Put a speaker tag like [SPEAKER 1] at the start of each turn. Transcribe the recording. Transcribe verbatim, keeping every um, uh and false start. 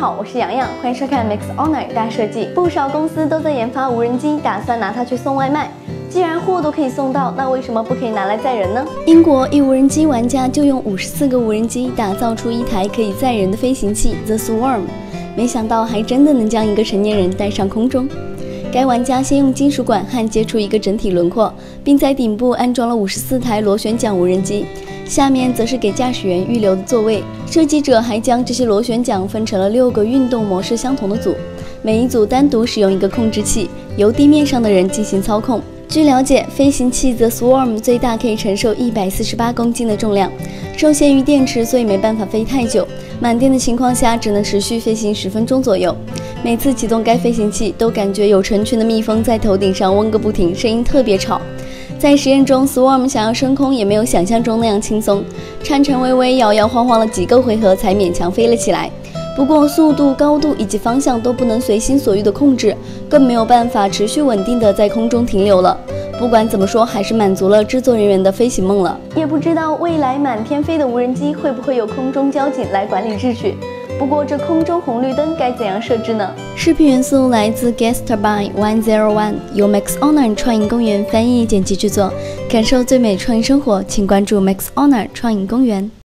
[SPEAKER 1] 好，我是洋洋，欢迎收看 Max Honor 大设计。不少公司都在研发无人机，打算拿它去送外卖。既然货都可以送到，那为什么不可以拿来载人呢？英国一无人机玩家就用五十四个无人机打造出一台可以载人的飞行器 The Swarm， 没想到还真的能将一个成年人带上空中。该玩家先用金属管焊接出一个整体轮廓，并在顶部安装了五十四台螺旋桨无人机。 下面则是给驾驶员预留的座位。设计者还将这些螺旋桨分成了六个运动模式相同的组，每一组单独使用一个控制器，由地面上的人进行操控。据了解，飞行器 The Swarm 最大可以承受一百四十八公斤的重量，受限于电池，所以没办法飞太久。满电的情况下，只能持续飞行十分钟左右。每次启动该飞行器，都感觉有成群的蜜蜂在头顶上嗡个不停，声音特别吵。 在实验中 ，Swarm 想要升空也没有想象中那样轻松，颤颤巍巍、摇摇晃晃了几个回合才勉强飞了起来。不过，速度、高度以及方向都不能随心所欲的控制，更没有办法持续稳定的在空中停留了。不管怎么说，还是满足了制作人员的飞行梦了。也不知道未来满天飞的无人机会不会有空中交警来管理秩序。 不过，这空中红绿灯该怎样设置呢？视频元素来自 Gas Turbine One Zero One， 由 Max Honor 创意公园翻译剪辑制作。感受最美创意生活，请关注 Max Honor 创意公园。